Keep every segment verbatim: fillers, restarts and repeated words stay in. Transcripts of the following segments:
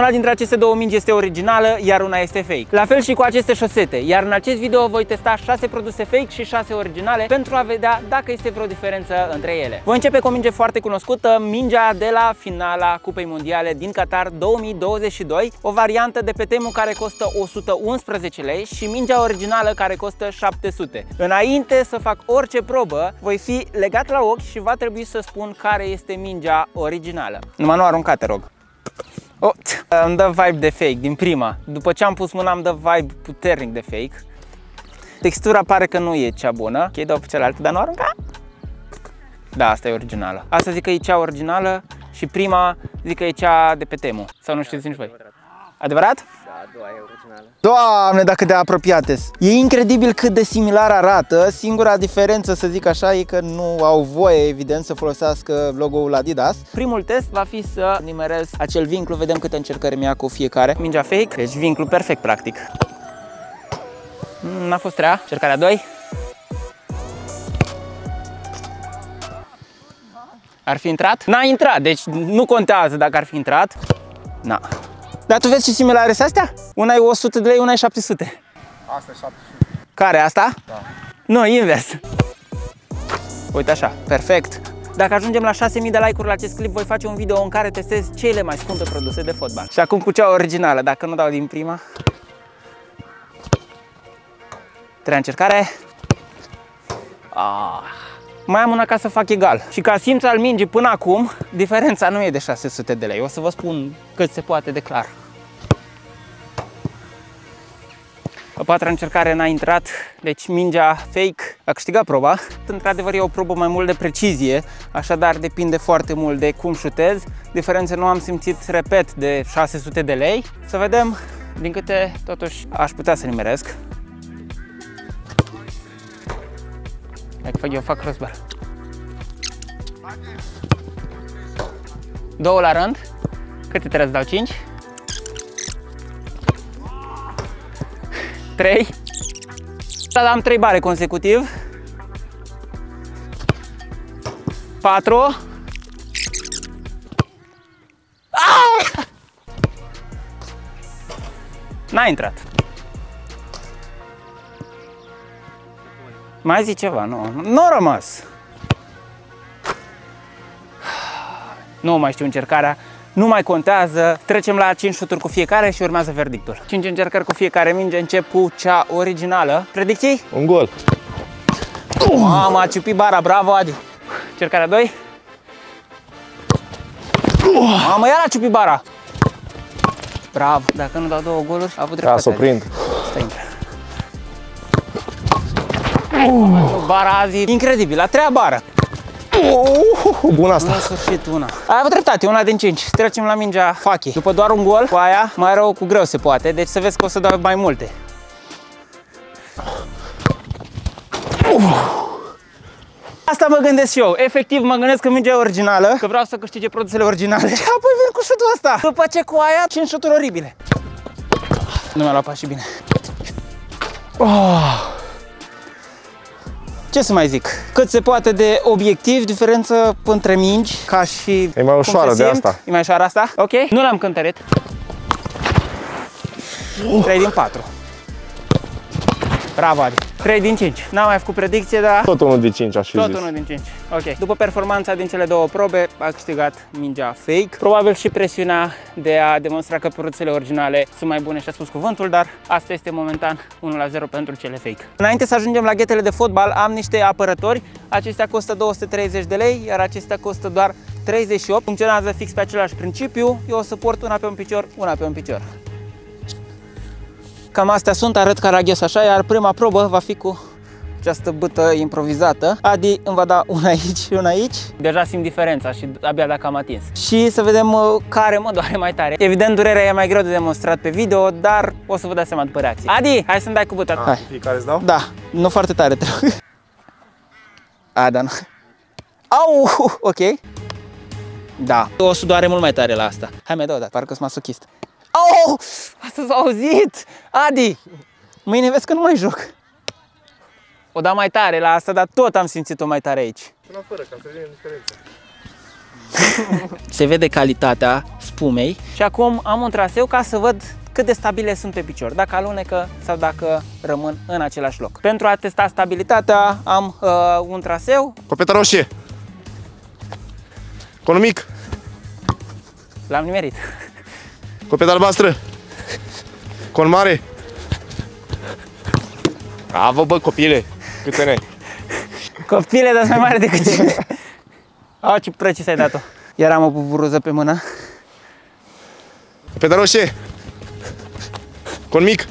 Una dintre aceste două mingi este originală, iar una este fake. La fel și cu aceste șosete, iar în acest video voi testa șase produse fake și șase originale pentru a vedea dacă este vreo diferență între ele. Voi începe cu o minge foarte cunoscută, mingea de la finala Cupei Mondiale din Qatar două mii douăzeci și doi, o variantă de pe Temu care costă o sută unsprezece lei și mingea originală care costă șapte sute. Înainte să fac orice probă, voi fi legat la ochi și va trebui să spun care este mingea originală. Numai nu arunca, te rog. Oh, îmi dă vibe de fake din prima. După ce am pus mâna îmi dă vibe puternic de fake. Textura pare că nu e cea bună. Ok, dau pe cealaltă, dar nu arunca? Da, asta e originală. Asta zic că e cea originală și prima zic că e cea de pe Temu. Sau nu știți nici voi. Adevărat? Da, a doua e originală. Doamne, dacă de apropiate. E incredibil cât de similar arată. Singura diferență, să zic așa, e că nu au voie, evident, să folosească logo-ul Adidas. Primul test va fi să nimerez acel vinclu. Vedem câte încercări mi-a cu fiecare. Mingea fake, deci vinclu perfect, practic. N-a fost rea. Încercarea doi. Ar fi intrat? N-a intrat, deci nu contează dacă ar fi intrat. Na. Dar tu vezi ce similare sunt astea? Una e o sută de lei, una e șapte sute. Asta e șapte sute. Care, asta? Da. Nu, invers. Uite așa, perfect. Dacă ajungem la șase mii de like-uri la acest clip, voi face un video în care testez cele mai scumpe produse de fotbal. Și acum cu cea originală, dacă nu dau din prima. Treia încercare. Ah. Mai am una ca să fac egal. Și ca simț al mingii până acum, diferența nu e de șase sute de lei. O să vă spun cât se poate de clar. A patra încercare n-a intrat, deci mingea fake a câștigat proba. Într-adevăr e o probă mai mult de precizie, așadar depinde foarte mult de cum șutez. Diferențe nu am simțit, repet, de șase sute de lei. Să vedem din câte totuși aș putea să nimeresc. Hai că fac eu, fac crossbar. Două la rând. Câte trebuie să dau? cinci? trei. Am trei bare consecutiv. patru. N-a intrat. Mai zi ceva, nu, nu a rămas. Nu mai știu încercarea, nu mai contează. Trecem la cinci șuturi cu fiecare și urmează verdictul. cinci încercări cu fiecare minge, încep cu cea originală. Predicții? Un gol. Mamă, a ciupit bara, bravo Adi. Încercarea doi. Mamă, iar a ciupit bara. Bravo, dacă nu dau două goluri, a avut dreptate. Da, să o prind. Stai intră. Bara azi, incredibil, a treia bară. Uh, bun asta. În sfârșit una. Ai avut dreptate, una din cinci. Trecem la mingea Faki. După doar un gol, cu aia, mai rău cu greu se poate, deci să vezi că o să dau mai multe. Asta mă gândesc și eu. Efectiv mă gândesc că mingea e originală, că vreau să câștige produsele originale. Și apoi vin cu șutul ăsta. După ce cu aia, cinci șuturi oribile. Nu mi-a luat pas și bine. Oh. Ce să mai zic? Cât se poate de obiectiv, diferență între mingi, ca și... E mai ușoară de asta. E mai ușoară asta? Ok. Nu l-am cântărit. trei din patru. Bravo, Adi. trei din cinci. N-am mai făcut predicție, dar... Tot unul din cinci aș fi Tot zis. unul din cinci. Ok. După performanța din cele două probe, a câștigat mingea fake. Probabil și presiunea de a demonstra că produsele originale sunt mai bune și a spus cuvântul, dar asta este momentan unu la zero pentru cele fake. Înainte să ajungem la ghetele de fotbal, am niște apărători. Acestea costă două sute treizeci de lei, iar acestea costă doar treizeci și opt. Funcționează fix pe același principiu. Eu o să port una pe un picior, una pe un picior. Cam astea sunt, arăt caraghes așa, iar prima probă va fi cu această bâtă improvizată. Adi îmi va da una aici și una aici. Deja simt diferența și abia dacă am atins. Și să vedem care mă doare mai tare. Evident, durerea e mai greu de demonstrat pe video, dar o să vă dați seama după reacție. Adi, hai să-mi dai cu bâta. Hai. Fiecare îți dau? Da, nu foarte tare, te rog. A, da, nu. Au, ok. Da, o să doare mult mai tare la asta. Hai, mai dau o dată, parcă sunt masochist. Oh, asta s-a auzit! Adi, mâine vezi că nu mai joc. O dau mai tare la asta, dar tot am simțit-o mai tare aici. Până fără, ca să vedem diferența. Se vede calitatea spumei și acum am un traseu ca să văd cât de stabile sunt pe picior, dacă alunecă sau dacă rămân în același loc. Pentru a testa stabilitatea am uh, un traseu. Copetă roșie. Conul mic. L-am nimerit. Copetă albastră. Con mare. Bravo, bă, copile. Câte ne-ai? Copile, dar mai mare decât tine. A, ce precis ai dat-o. Iar am o buburuză pe mână. Copetă roșie. Con mic.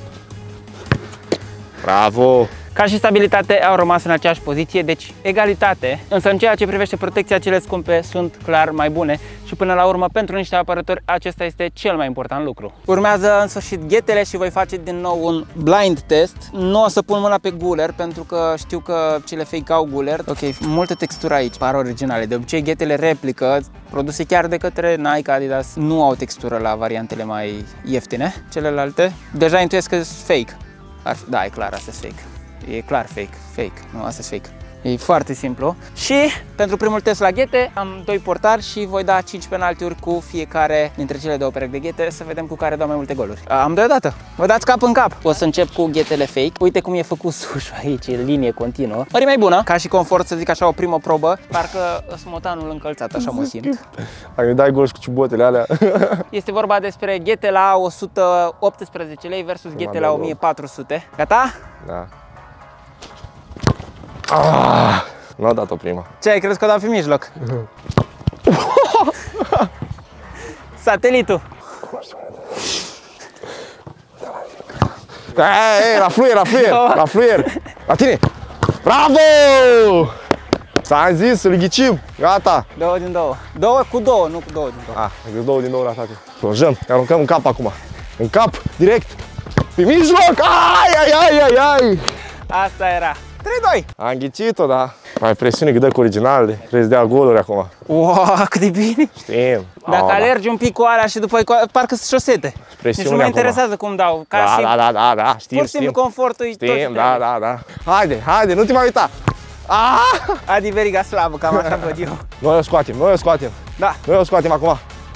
Bravo. Ca și stabilitate au rămas în aceeași poziție, deci egalitate, însă în ceea ce privește protecția, cele scumpe sunt clar mai bune și până la urmă pentru niște apărători acesta este cel mai important lucru. Urmează în sfârșit ghetele și voi face din nou un blind test. Nu o să pun mâna pe guler pentru că știu că cele fake au guler. Ok, multă textură aici, par originale. De obicei ghetele replică, produse chiar de către Nike, Adidas, nu au textură la variantele mai ieftine. Celelalte deja intuiesc că sunt fake. Ar, da, e clar, asta e fake. E clar fake, fake, nu, asta e fake. E foarte simplu. Și pentru primul test la ghete am doi portari și voi da cinci penaltiuri cu fiecare dintre cele două perechi de ghete să vedem cu care dau mai multe goluri. Am deodată. Vă dați cap în cap. O să încep cu ghetele fake. Uite cum e făcut sușul aici, e linie continuă. Ori mai bună, ca și confort, să zic așa, o primă probă. Parcă smotanul încălțat, așa mă simt. Dacă dai gol și cu ciubotele alea. Este vorba despre ghete la o sută optsprezece lei versus ghete la o mie patru sute. Gata? Da. Ah, nu a dat-o prima. Ce ai crezut că o dau pe mijloc? Satelitul. Ei, ei, la fluier, la fluier, la fluier. La tine. Bravo! S-a zis, îl ghicim. Gata. Două din două. Două cu două, nu cu două din două. Ah, deci două din două la toate. Plonjăm, ne aruncăm în cap acum. În cap, direct. Pe mijloc. Ai, ai, ai, ai, ai. Asta era. trei doi. Am ghicit-o, da. Mai presiune că dă cu originalele. Trebuie să dea goluri acum. Wow, cât de bine. Știm. Dacă oh, alergi un pic cu alea și după parcă sunt șosete. Nici nu mă interesează cum dau. Ca da, și da, da, da, da, știm, pur și simplu confortul. Știm, da, da, da. Haide, haide, nu te mai uita. Ah! Adi veriga slabă, cam așa văd eu. Noi o scoatem, noi o scoatem. Da. Noi o scoatem acum.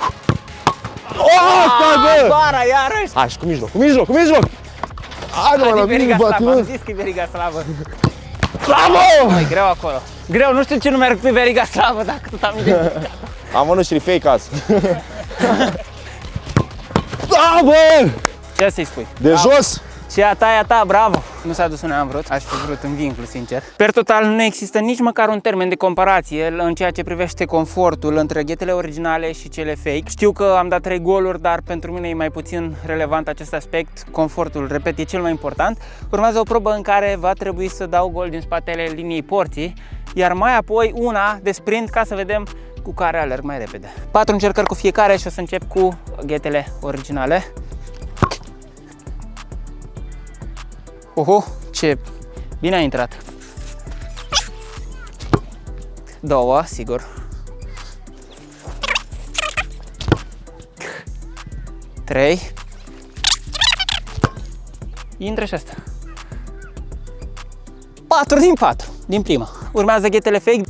Oh, stai, bă! Bara, iarăși! Hai, și cu mijloc, cu mijloc, cu mijloc! Haide, mă, la mine, slabă, am zis că e veriga slabă. Bravo! E greu acolo. Greu, nu știu ce nu merg pe veriga slabă, dacă tot am identificat. Am mănușile fake azi. Da, bă! Ce să-i spui? De bravo. Jos? Și a ta, a ta, bravo! Nu s-a dus unde am vrut, aș fi vrut în vincul, sincer. Per total, nu există nici măcar un termen de comparație în ceea ce privește confortul între ghetele originale și cele fake. Știu că am dat trei goluri, dar pentru mine e mai puțin relevant acest aspect. Confortul, repet, e cel mai important. Urmează o probă în care va trebui să dau gol din spatele liniei porții, iar mai apoi una de sprint ca să vedem cu care alerg mai repede. Patru încercări cu fiecare și o să încep cu ghetele originale. Oho, ce bine a intrat. Două, sigur. Trei. Intră și asta. Patru din patru, din prima. Urmează ghetele fake.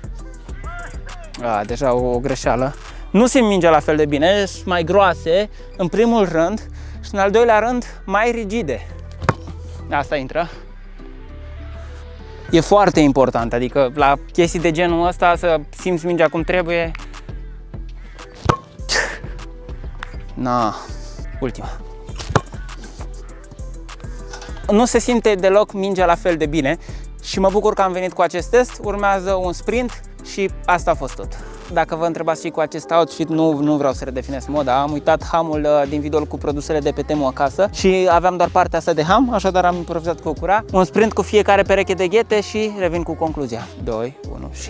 A, deja o, o greșeală. Nu se mingea la fel de bine, sunt mai groase în primul rând și în al doilea rând mai rigide. Asta intră. E foarte important, adică la chestii de genul ăsta să simți mingea cum trebuie. Na, ultima. Nu se simte deloc mingea la fel de bine și mă bucur că am venit cu acest test. Urmează un sprint și asta a fost tot. Dacă vă întrebați și cu acest outfit, nu, nu vreau să redefinesc moda, am uitat hamul din videoul cu produsele de pe Temu acasă și aveam doar partea asta de ham, așadar am improvizat cu o cura. Un sprint cu fiecare pereche de ghete și revin cu concluzia. doi, unu și...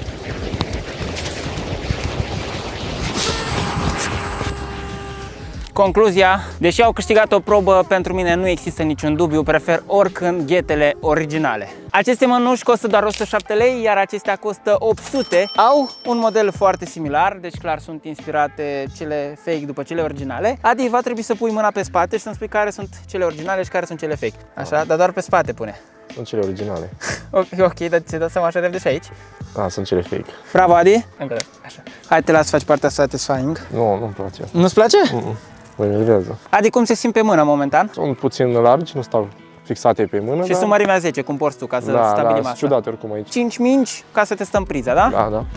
Concluzia, deși au câștigat o probă, pentru mine nu există niciun dubiu, prefer oricând ghetele originale. Aceste mănuși costă doar o sută șapte lei, iar acestea costă opt sute. Au un model foarte similar, deci clar sunt inspirate cele fake după cele originale. Adi, va trebui să pui mâna pe spate și să-mi spui care sunt cele originale și care sunt cele fake. Așa, dar doar pe spate pune. Sunt cele originale. Ok, ok, dar ți-ai dat seama așa repede și aici? Da, sunt cele fake. Bravo, Adi! Încă așa. Hai, te las să faci partea satisfying. Nu, nu-mi place asta. Nu-ți place? Mm-mm. Mă enervează. Adi, cum se simte pe mână momentan? Sunt puțin largi, nu stau fixate pe mână. Și dar... sunt mărimea zece, cum porți tu, ca să da, stabilim da, asta. ciudate oricum aici. cinci mingi ca să testăm priza, da? Da, da.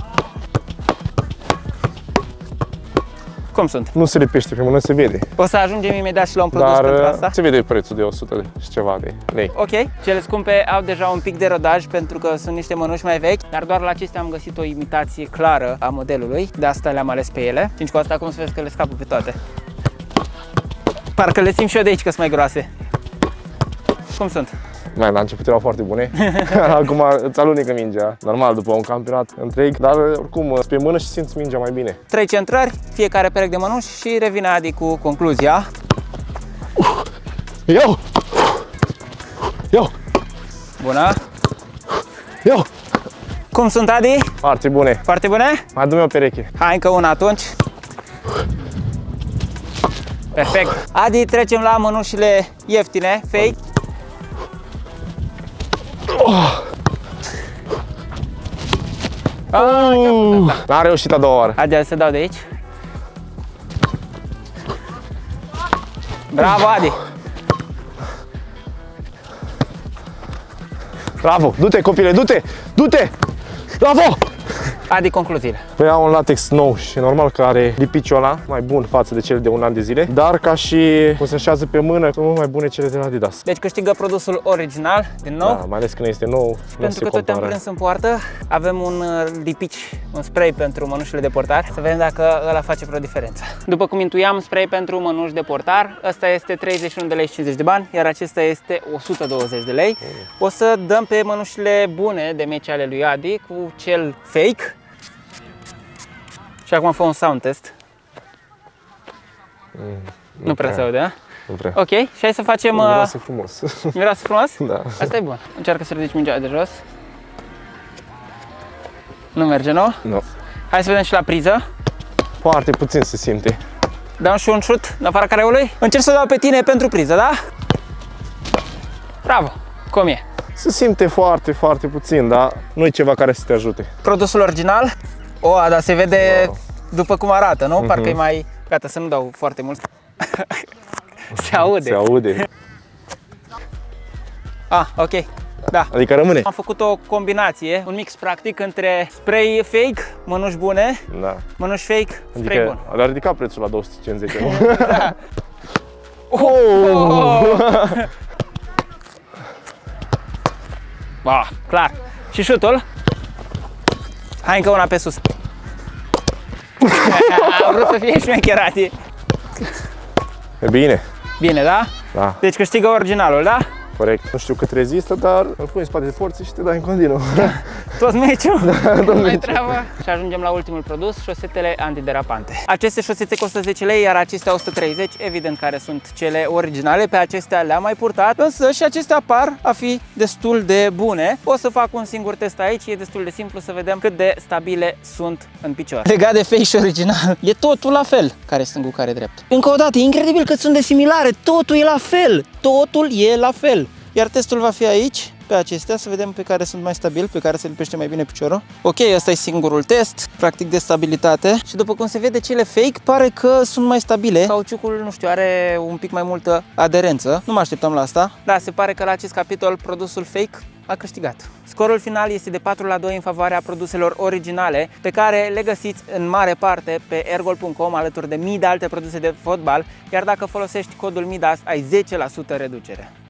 Cum sunt? Nu se lipește pe mână, se vede. O să ajungem imediat și la un produs Dar pentru asta. se vede prețul de o sută și ceva de lei. Ok, cele scumpe au deja un pic de rodaj pentru că sunt niște mănuși mai vechi, dar doar la acestea am găsit o imitație clară a modelului, de asta le-am ales pe ele. Și cu asta cum să vezi că le scapă pe toate. Parcă le simt și eu de aici că sunt mai groase. Cum sunt? Mai la început erau foarte bune, acum îți alunecă mingea, normal după un campionat întreg, dar oricum pe mână și simți mingea mai bine. Trei centrări, fiecare perechi de mănuși și revine Adi cu concluzia. Iau! Iau! Bună! Iau! Cum sunt, Adi? Foarte bune! Foarte bune? Mai dă-mi o pereche. Hai încă una atunci. Perfect! Adi, trecem la mănușile ieftine, fake. Oh. Uh, N-am reușit a doua oară. Haide să dau de aici. Bravo, Adi! Bravo! Du-te, copile, du-te! Du-te! Bravo! Adi, concluziile. Păi am un latex nou și normal că are lipiciul ăla mai bun față de cele de un an de zile, dar ca și cum se așează pe mână, sunt mult mai bune cele de la Adidas. Deci câștigă produsul original, din nou. Da, mai ales când este nou, Pentru că tot te-am prins în poartă, avem un lipici, un spray pentru mănușile de portar. Să vedem dacă ăla face vreo diferență. După cum intuiam, spray pentru mănuși de portar, ăsta este treizeci și unu de lei și cincizeci de bani, iar acesta este o sută douăzeci de lei. O să dăm pe mănușile bune de meci ale lui Adi cu cel fake. Și acum fă un sound test. Mm, nu, nu prea se aude, a? Nu prea. Ok, și hai să facem... Miroase frumos. Miroase frumos? Da. Asta e bun. Încearcă să ridici mingea de jos. Nu merge, nu? Nu. Hai să vedem și la priză. Foarte puțin se simte. Dau și un șut în afara careului. Încerc să dau pe tine pentru priză, da? Bravo! Cum e? Se simte foarte, foarte puțin, dar nu e ceva care să te ajute. Produsul original. O, dar se vede wow. După cum arată, nu? Uh-huh. Parcă e mai... Gata, să nu dau foarte mult. Se aude. Se aude. Ah, ok. Da. Adică rămâne. Am făcut o combinație, un mix practic între spray fake, mănuși bune, da. mănuși fake, spray adică bun. a ridicat prețul la două sute cincizeci. Da. Oh! Oh! Wow, clar. Și șutul. Hai încă una pe sus. Am vrut să fie șmecherat. E bine. Bine, da? Da. Deci câștigă originalul, da? Corect. Nu știu cât rezistă, dar îl pui în spate de porții și te dai în continuu. Tot meciul? Da, tot mai treabă. Și ajungem la ultimul produs, șosetele antiderapante. Aceste șosete costă zece lei, iar acestea o sută treizeci, evident care sunt cele originale, pe acestea le-am mai purtat, însă și acestea par a fi destul de bune. O să fac un singur test aici, e destul de simplu să vedem cât de stabile sunt în picior. Legat de fake și original, e totul la fel, care stângul, care drept. Încă o dată, e incredibil cât sunt de similare, totul e la fel, totul e la fel. Iar testul va fi aici, pe acestea, să vedem pe care sunt mai stabili, pe care se lipește mai bine piciorul. Ok, ăsta e singurul test, practic de stabilitate. Și după cum se vede, cele fake pare că sunt mai stabile. Cauciucul, nu știu, are un pic mai multă aderență. Nu mă așteptam la asta. Da, se pare că la acest capitol produsul fake a câștigat. Scorul final este de patru la doi în favoarea produselor originale, pe care le găsiți în mare parte pe ergol punct com alături de mii de alte produse de fotbal, iar dacă folosești codul MIDAS ai zece la sută reducere.